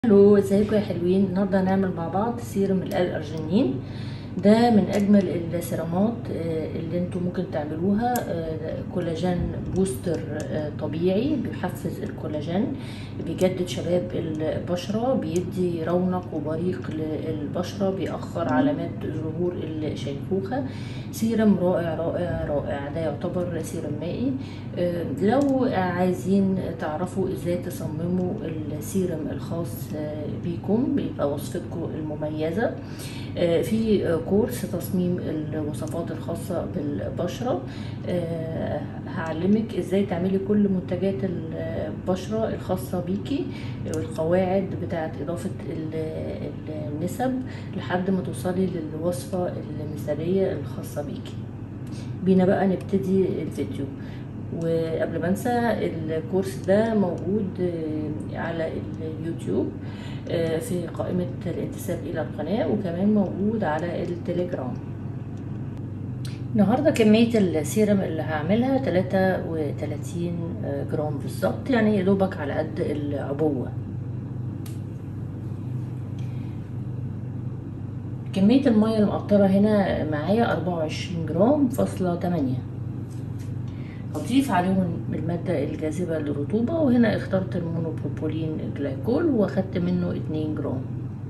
الو، ازيكم يا حلوين؟ النهارده هنعمل مع بعض سيرم الارجينين. ده من اجمل السيرامات اللي انتوا ممكن تعملوها. كولاجين بوستر طبيعي بيحفز الكولاجين، بيجدد شباب البشرة، بيدي رونق وبريق للبشرة، بيأخر علامات ظهور الشيخوخة. سيرم رائع رائع رائع. ده يعتبر سيرم مائي. لو عايزين تعرفوا ازاي تصمموا السيرم الخاص بيكم، بيبقى وصفتكم المميزة في كورس تصميم الوصفات الخاصة بالبشرة. هعلمك ازاي تعملي كل منتجات البشرة الخاصة بيكي، والقواعد بتاعت اضافة النسب لحد ما توصلي للوصفة المثالية الخاصة بيكي. بينا بقى نبتدي الفيديو. وقبل ما انسى، الكورس ده موجود على اليوتيوب في قائمة الانتساب الى القناة، وكمان موجود على التليجرام. النهاردة كمية السيرم اللي هعملها 33 جرام بالظبط، يعني يدوبك على قد العبوة. كمية المية المقطرة هنا معايا 24 جرام فاصلة 8. هضيف عليهم المادة الجاذبة للرطوبة، وهنا اخترت المونوبروبولين جلايكول واخدت منه 2 جرام.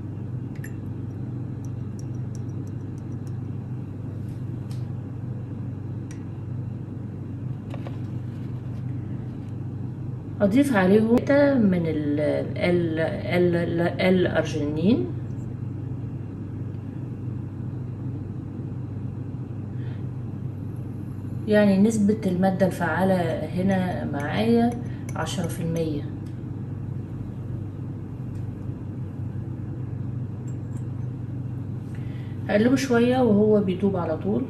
هضيف عليهم من الارجينين، يعني نسبة المادة الفعالة هنا معايا 10%. هقلبه شوية وهو بيدوب على طول.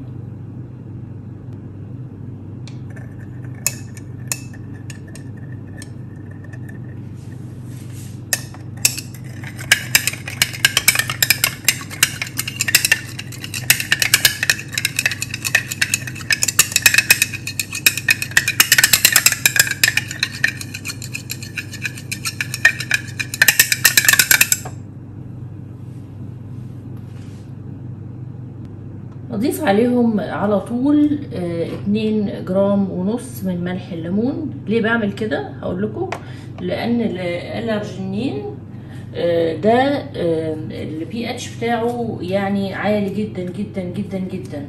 اضيف عليهم على طول 2 جرام ونص من ملح الليمون. ليه بعمل كده؟ هقول لكم. لان الارجينين ده البي اتش بتاعه يعني عالي جدا جدا جدا جدا.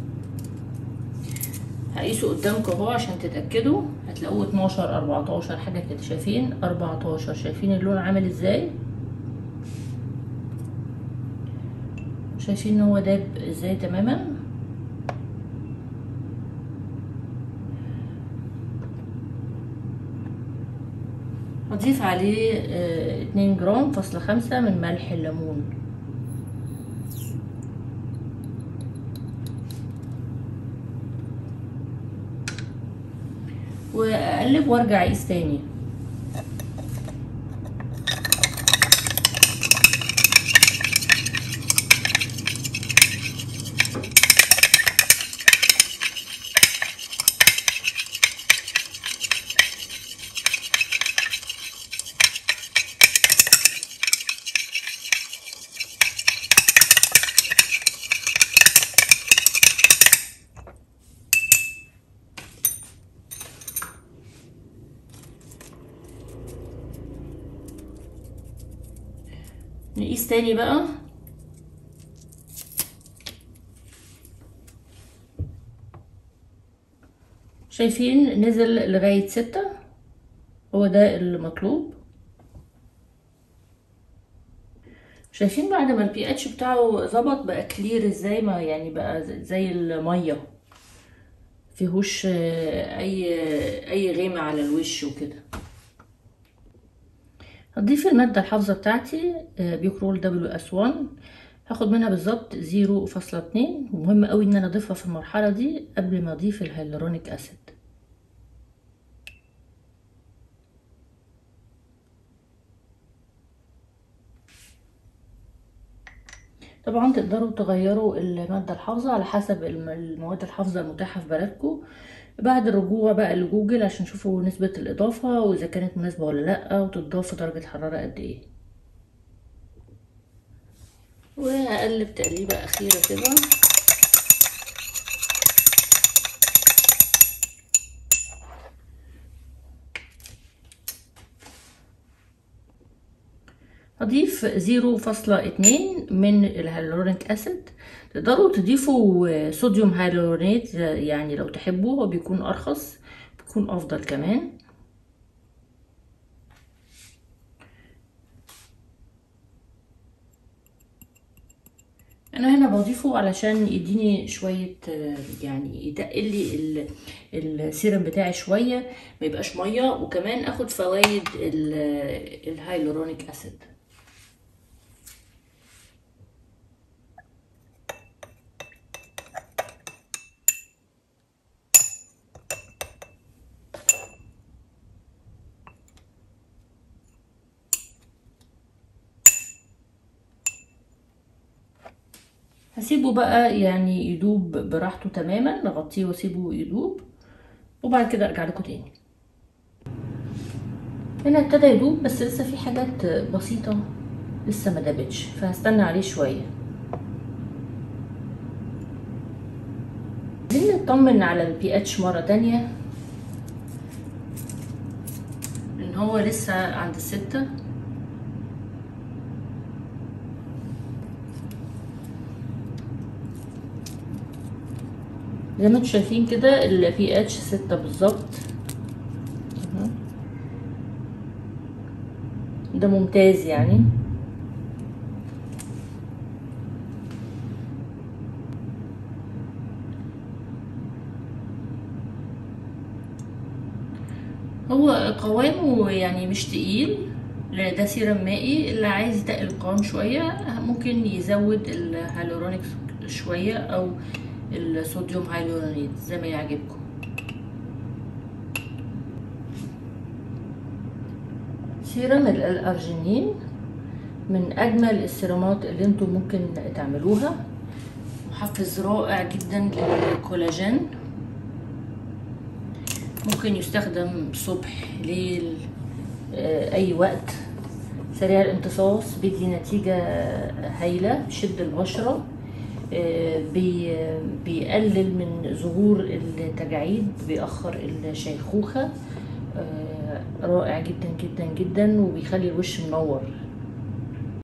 هقيسه قدامكم اهو عشان تتاكدوا. هتلاقوه 12 14 حاجه كده. شايفين 14؟ شايفين اللون عامل ازاي؟ شايفين ان هو داب ازاي تماما؟ هضيف عليه 2 جرام فاصلة 5 من ملح الليمون. واقلب وارجع اقيس تاني. نقيس تاني بقى. شايفين نزل لغاية 6؟ هو ده المطلوب. شايفين بعد ما البي اتش بتاعه ظبط بقى كلير ازاي؟ ما يعني بقى زي المية، فيهوش اي غيمة على الوش وكده. هضيف المادة الحافظة بتاعتي بيكرول WS1. هاخد منها بالظبط 0.2، ومهم قوي ان انا اضيفها في المرحلة دي قبل ما اضيف الهيالورونيك اسيد. طبعا تقدروا تغيروا المادة الحافظة على حسب المواد الحافظة المتاحة في بلدكم بعد الرجوع بقى لجوجل عشان تشوفوا نسبة الإضافة وإذا كانت مناسبة ولا لأ، وتضاف درجة حرارة قد إيه. وهقلب تقليبة أخيرة كده. هضيف 0.2 من الهيالورونيك اسيد. تقدروا تضيفوا صوديوم هيالورونات يعني لو تحبوا، هو بيكون ارخص، بيكون افضل كمان. انا هنا بضيفه علشان يديني شويه يعني يتقل لي السيرم بتاعي شويه، ما يبقاش ميه، وكمان اخد فوائد الهيالورونيك اسيد. هسيبه بقى يعني يدوب براحته تماما، نغطيه واسيبه يدوب، وبعد كده ارجع لكم تاني. هنا ابتدى يدوب، بس لسه في حاجات بسيطة لسه ما دابتش، فهستنى عليه شوية. عايزين نطمن على البي اتش مرة تانية، ان هو لسه عند 6. زي ما انتم شايفين كده البي اتش 6 بالظبط. ده ممتاز يعني. هو قوامه يعني مش تقيل، لان ده سيرم مائي. اللي عايز يتقل القوام شوية ممكن يزود الهيالورونيك شوية او الصوديوم هيالورونيت زي ما يعجبكم. سيرم الارجينين من اجمل السيرامات اللي انتم ممكن تعملوها، محفز رائع جدا للكولاجين. ممكن يستخدم صبح ليل اي وقت، سريع الامتصاص، بيدي نتيجة هايلة، بيشد البشرة، بيقلل من ظهور التجاعيد، بيأخر الشيخوخة، رائع جدا جدا جدا، وبيخلي الوش منور.